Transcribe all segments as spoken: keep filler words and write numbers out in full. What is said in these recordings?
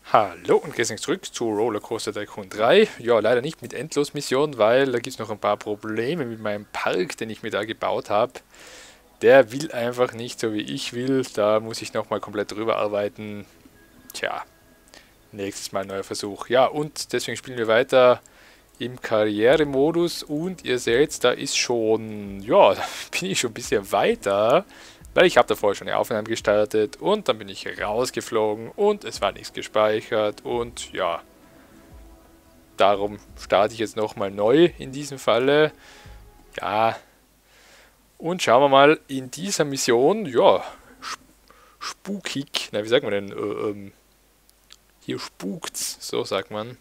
Hallo und grüß euch zurück zu Rollercoaster Tycoon drei. Ja, leider nicht mit Endlosmission, weil da gibt es noch ein paar Probleme mit meinem Park, den ich mir da gebaut habe. Der will einfach nicht so wie ich will. Da muss ich nochmal komplett drüber arbeiten. Tja, nächstes Mal ein neuer Versuch. Ja, und deswegen spielen wir weiter im Karrieremodus. Und ihr seht, da ist schon, ja, da bin ich schon ein bisschen weiter. Weil ich habe da vorher schon eine Aufnahme gestartet und dann bin ich rausgeflogen und es war nichts gespeichert und ja, darum starte ich jetzt nochmal neu in diesem Falle. Ja, und schauen wir mal in dieser Mission, ja, spukig, na wie sagt man denn, äh, ähm, hier spukt's, so sagt man.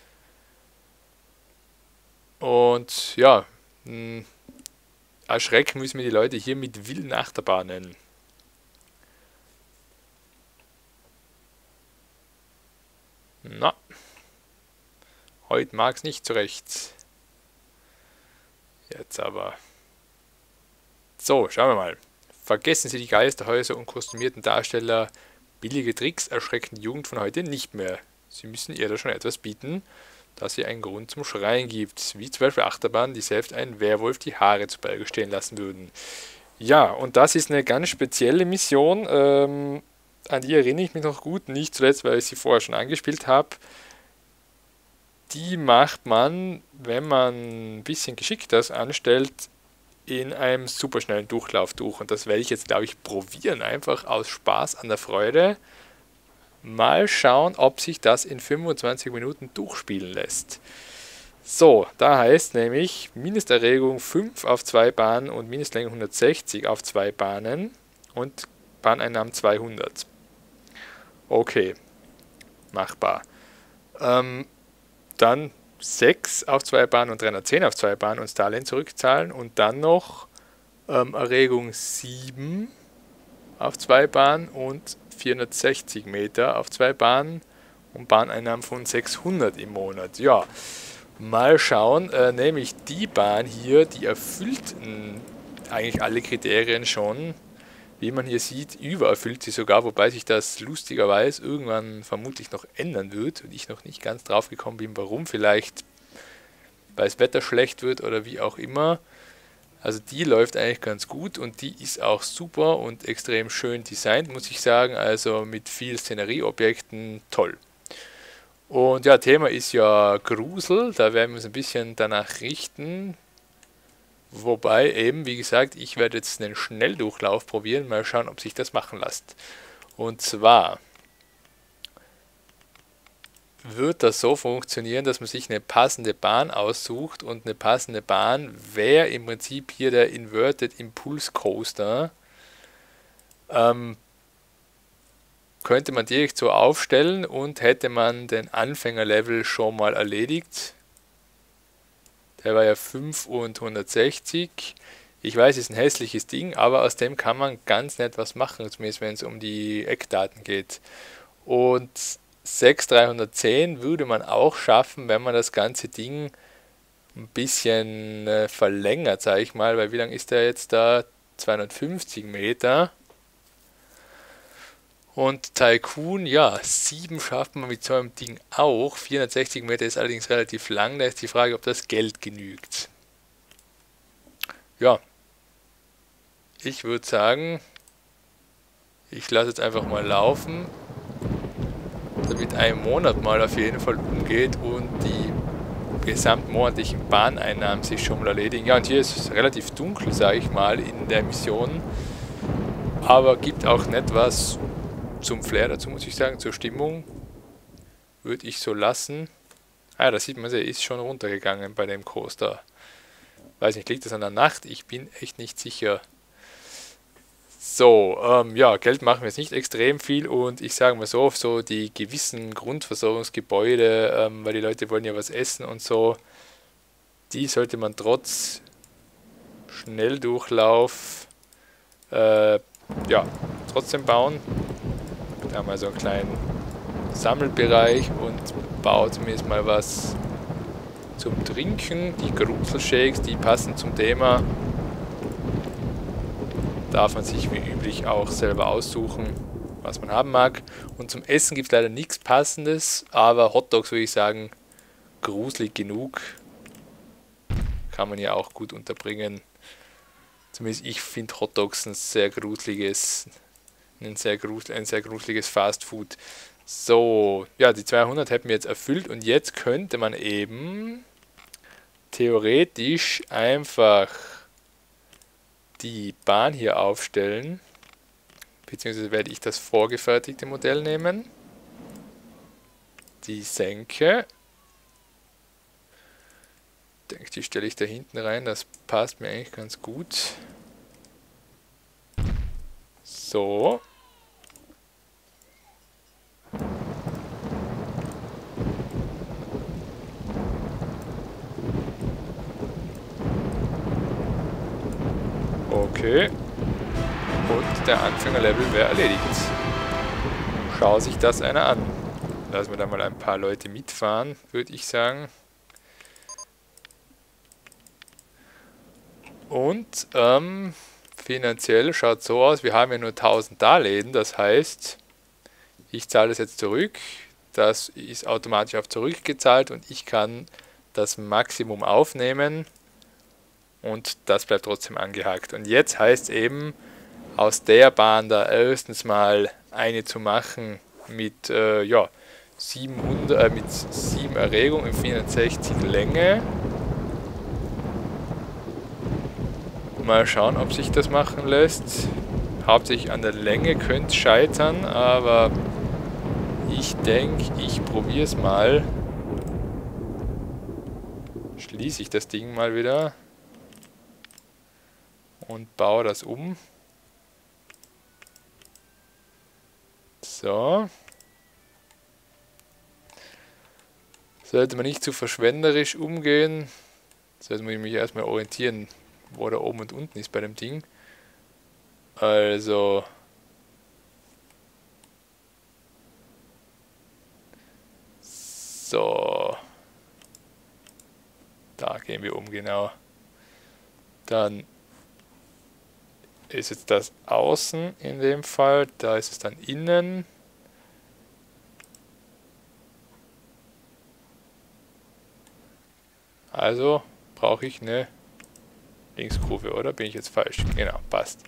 Und ja, mh, erschrecken müssen wir die Leute hier mit wilden Achterbahnen. Na, heute mag es nicht so recht. Jetzt aber. So, schauen wir mal. Vergessen Sie die Geisterhäuser und kostümierten Darsteller. Billige Tricks erschrecken die Jugend von heute nicht mehr. Sie müssen ihr da schon etwas bieten, das ihr einen Grund zum Schreien gibt. Wie zum Beispiel Achterbahnen, die selbst einen Werwolf die Haare zu Berge stehen lassen würden. Ja, und das ist eine ganz spezielle Mission. Ähm, an die erinnere ich mich noch gut. Nicht zuletzt, weil ich sie vorher schon angespielt habe. Die macht man, wenn man ein bisschen geschickt das anstellt, in einem superschnellen Durchlauf durch. Und das werde ich jetzt, glaube ich, probieren. Einfach aus Spaß an der Freude. Mal schauen, ob sich das in fünfundzwanzig Minuten durchspielen lässt. So, da heißt nämlich Mindesterregung fünf auf zwei Bahnen und Mindestlänge hundertsechzig auf zwei Bahnen und Bahneinnahmen zweihundert. Okay, machbar. Ähm, dann sechs auf zwei Bahnen und dreihundertzehn auf zwei Bahnen und Starland zurückzahlen und dann noch ähm, Erregung sieben auf zwei Bahnen und vierhundertsechzig Meter auf zwei Bahnen und Bahneinnahmen von sechshundert im Monat. Ja, mal schauen, äh, nämlich die Bahn hier, die erfüllt mh, eigentlich alle Kriterien schon. Wie man hier sieht, übererfüllt sie sogar, wobei sich das lustigerweise irgendwann vermutlich noch ändern wird und ich noch nicht ganz drauf gekommen bin, warum. Vielleicht, weil das Wetter schlecht wird oder wie auch immer. Also die läuft eigentlich ganz gut und die ist auch super und extrem schön designt, muss ich sagen. Also mit viel Szenerieobjekten, toll. Und ja, Thema ist ja Grusel, da werden wir uns ein bisschen danach richten. Wobei eben, wie gesagt, ich werde jetzt einen Schnelldurchlauf probieren, mal schauen, ob sich das machen lässt. Und zwar wird das so funktionieren, dass man sich eine passende Bahn aussucht und eine passende Bahn wäre im Prinzip hier der Inverted Impulse Coaster. Ähm, könnte man direkt so aufstellen und hätte man den Anfängerlevel schon mal erledigt. Der war ja fünf und hundertsechzig. Ich weiß, es ist ein hässliches Ding, aber aus dem kann man ganz nett was machen, zumindest wenn es um die Eckdaten geht. Und sechs dreihundertzehn würde man auch schaffen, wenn man das ganze Ding ein bisschen äh, verlängert, sage ich mal, weil wie lang ist der jetzt da? zweihundertfünfzig Meter. Und Tycoon, ja, sieben schafft man mit so einem Ding auch. vierhundertsechzig Meter ist allerdings relativ lang, da ist die Frage, ob das Geld genügt. Ja, ich würde sagen, ich lasse jetzt einfach mal laufen, damit ein Monat mal auf jeden Fall umgeht und die gesamtmonatlichen Bahneinnahmen sich schon mal erledigen. Ja, und hier ist es relativ dunkel, sage ich mal, in der Mission, aber gibt auch nicht was zum Flair dazu, muss ich sagen, zur Stimmung würde ich so lassen. Ah, da sieht man, er ist schon runtergegangen bei dem Coaster. Weiß nicht, liegt das an der Nacht? Ich bin echt nicht sicher. So, ähm, ja, Geld machen wir jetzt nicht extrem viel und ich sage mal so, so die gewissen Grundversorgungsgebäude, ähm, weil die Leute wollen ja was essen und so, die sollte man trotz Schnelldurchlauf äh, ja, trotzdem bauen. Da haben wir so einen kleinen Sammelbereich und baut zumindest mal was zum Trinken. Die Gruselshakes, die passen zum Thema. Darf man sich wie üblich auch selber aussuchen. was man haben mag. Und zum Essen gibt es leider nichts Passendes, aber Hotdogs würde ich sagen, gruselig genug. Kann man ja auch gut unterbringen. Zumindest ich finde Hotdogs ein sehr gruseliges, ein sehr, grusel, ein sehr gruseliges Fastfood. So, ja, die zweihundert hätten wir jetzt erfüllt und jetzt könnte man eben theoretisch einfach die Bahn hier aufstellen, beziehungsweise werde ich das vorgefertigte Modell nehmen, die Senke. Ich denke, die stelle ich da hinten rein, das passt mir eigentlich ganz gut. So. Okay. Und der Anfängerlevel wäre erledigt. Schau sich das einer an. Lassen wir da mal ein paar Leute mitfahren, würde ich sagen. Und ähm, finanziell schaut so aus, wir haben ja nur tausend Darlehen, das heißt, ich zahle das jetzt zurück, das ist automatisch auf zurückgezahlt und ich kann das Maximum aufnehmen und das bleibt trotzdem angehakt. Und jetzt heißt es eben, aus der Bahn da erstens mal eine zu machen mit, äh, ja, siebenhundert, äh, mit sieben Erregung in vierhundertsechzig Länge. Mal schauen, ob sich das machen lässt. Hauptsächlich an der Länge könnte es scheitern, aber ich denke, ich probiere es mal. Schließe ich das Ding mal wieder und baue das um. So. Sollte man nicht zu verschwenderisch umgehen. Sollte man mich erstmal orientieren, wo da oben und unten ist bei dem Ding. Also. So. Da gehen wir um, genau. Dann ist jetzt das außen in dem Fall. Da ist es dann innen. Also brauche ich eine Linkskurve, oder? Bin ich jetzt falsch? Genau, passt.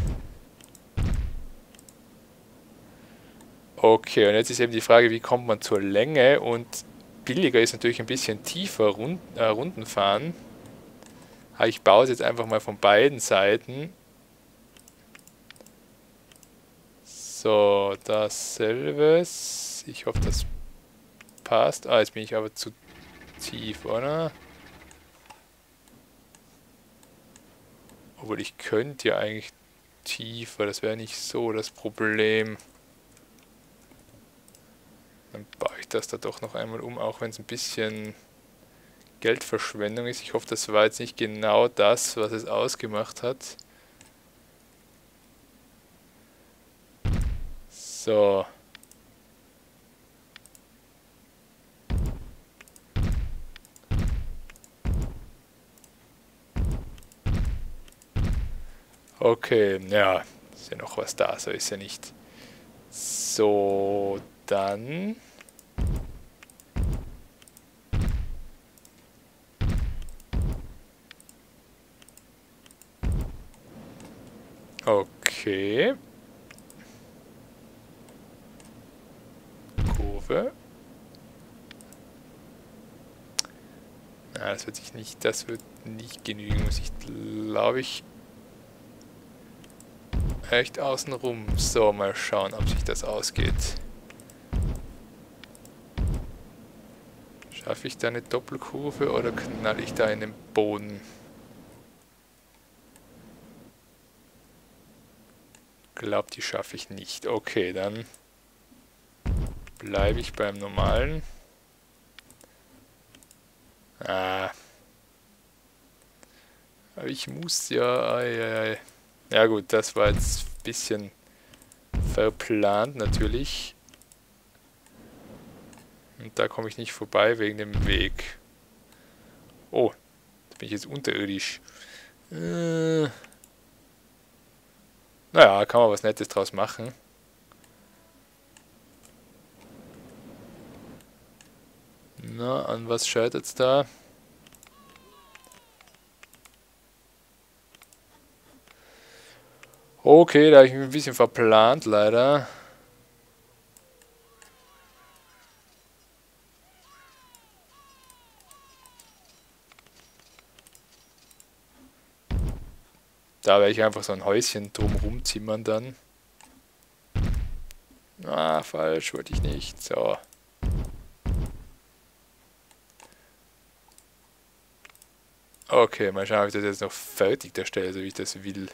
Okay, und jetzt ist eben die Frage, wie kommt man zur Länge? Und billiger ist natürlich ein bisschen tiefer Rund, äh, Runden fahren. Aber ich baue es jetzt einfach mal von beiden Seiten. So, dasselbes. Ich hoffe, das passt. Ah, jetzt bin ich aber zu tief, oder? Obwohl ich könnte ja eigentlich tiefer, das wäre nicht so das Problem. Dann baue ich das da doch noch einmal um, auch wenn es ein bisschen Geldverschwendung ist. Ich hoffe, das war jetzt nicht genau das, was es ausgemacht hat. So. Okay, ja, ist ja noch was da, so ist ja nicht. So, dann. Okay. Kurve. Na, das wird sich nicht, das wird nicht genügen, muss ich, glaube ich, echt außenrum. So, mal schauen, ob sich das ausgeht. Schaffe ich da eine Doppelkurve oder knall ich da in den Boden? Glaube, die schaffe ich nicht. Okay, dann bleibe ich beim normalen. Ah. Aber ich muss ja... Ai, ai, ai. Ja gut, das war jetzt ein bisschen verplant natürlich. Und da komme ich nicht vorbei wegen dem Weg. Oh, da bin ich jetzt unterirdisch. Äh, naja, kann man was Nettes draus machen. Na, an was scheitert es da? Okay, da habe ich mich ein bisschen verplant, leider. Da werde ich einfach so ein Häuschen drumherum zimmern dann. Ah, falsch, wollte ich nicht. So. Okay, mal schauen, ob ich das jetzt noch fertig darstelle, so wie ich das will.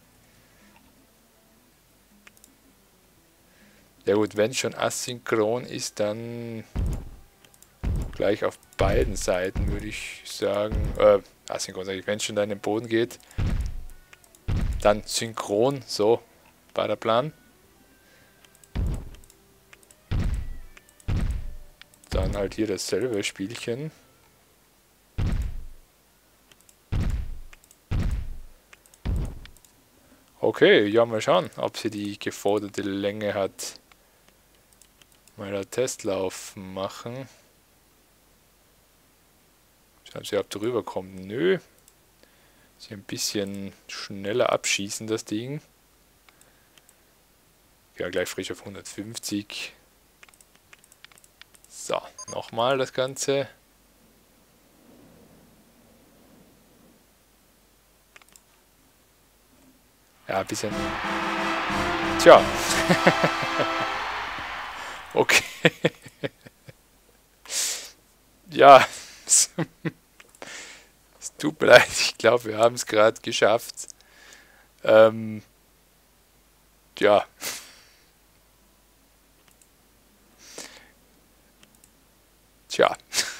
Ja gut, wenn es schon asynchron ist, dann gleich auf beiden Seiten, würde ich sagen. Äh, asynchron sage ich, wenn es schon da in den Boden geht, dann synchron, so war der Plan. Dann halt hier dasselbe Spielchen. Okay, ja, mal schauen, ob sie die geforderte Länge hat. Mal einen Testlauf machen. Schauen Sie, ob drüber kommt. Nö. Sie ein bisschen schneller abschießen, das Ding. Ja, gleich frisch auf hundertfünfzig. So, nochmal das Ganze. Ja, ein bisschen. Tja. Okay. Ja. Es tut mir leid, ich glaube, wir haben es gerade geschafft. Ähm. Ja. Tja.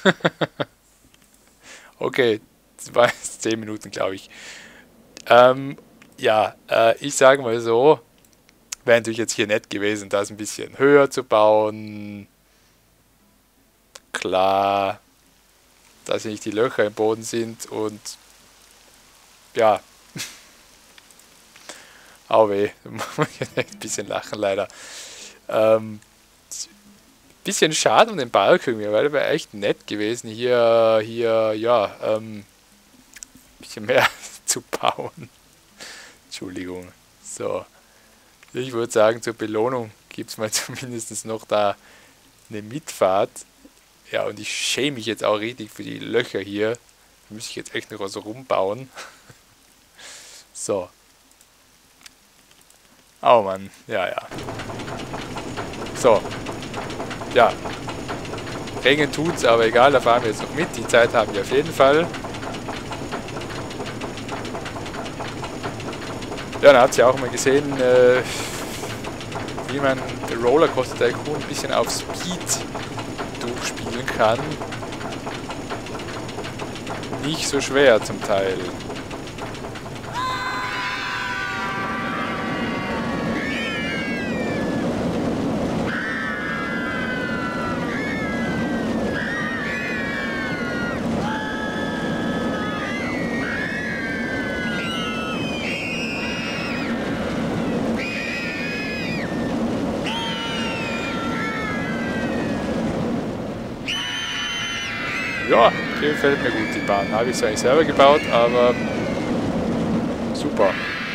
Okay, das war jetzt zehn Minuten, glaube ich. Ähm, ja, äh, ich sage mal so, wäre natürlich jetzt hier nett gewesen, das ein bisschen höher zu bauen. Klar, dass hier nicht die Löcher im Boden sind und ja, au weh, da muss man ein bisschen lachen leider. Ähm, bisschen schade um den Balk irgendwie, weil der wäre echt nett gewesen, hier, hier, ja, ähm, bisschen mehr zu bauen. Entschuldigung. So. Ich würde sagen, zur Belohnung gibt es mal zumindest noch da eine Mitfahrt. Ja, und ich schäme mich jetzt auch richtig für die Löcher hier. Da müsste ich jetzt echt noch was rumbauen. So. Oh Mann, ja, ja. So. Ja. Regen tut's, aber egal, da fahren wir jetzt noch mit. Die Zeit haben wir auf jeden Fall. Ja, dann hat sie auch mal gesehen, äh, wie man Rollercoaster Tycoon ein bisschen auf Speed durchspielen kann. Nicht so schwer zum Teil. Ja, die gefällt mir gut, die Bahn. Habe ich zwar nicht selber gebaut, aber super.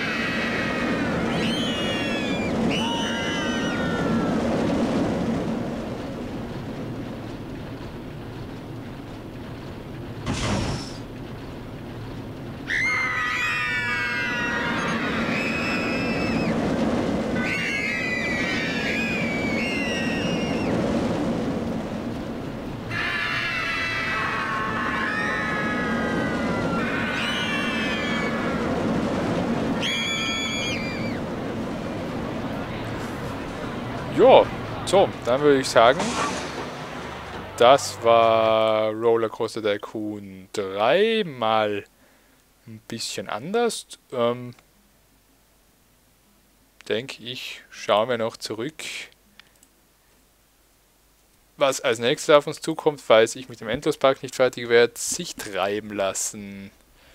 Ja, so, dann würde ich sagen, das war Rollercoaster Tycoon drei mal ein bisschen anders. Ähm, denke ich, schauen wir noch zurück, was als nächstes auf uns zukommt, falls ich mit dem Endlospark nicht fertig werde. Sich treiben lassen.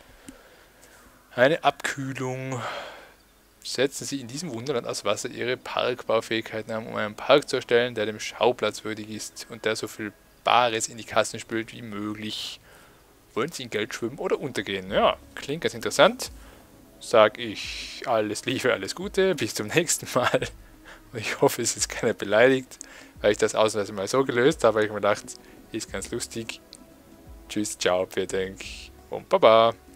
Eine Abkühlung. Setzen Sie in diesem Wunderland aus Wasser Ihre Parkbaufähigkeiten haben, um einen Park zu erstellen, der dem Schauplatz würdig ist und der so viel Bares in die Kassen spült wie möglich. Wollen Sie in Geld schwimmen oder untergehen? Ja, klingt ganz interessant. Sag ich alles Liebe, alles Gute, bis zum nächsten Mal. Und ich hoffe, es ist keiner beleidigt, weil ich das ausnahmsweise mal so gelöst habe. Ich habe mir gedacht, ist ganz lustig. Tschüss, ciao, vielen Dank und Baba.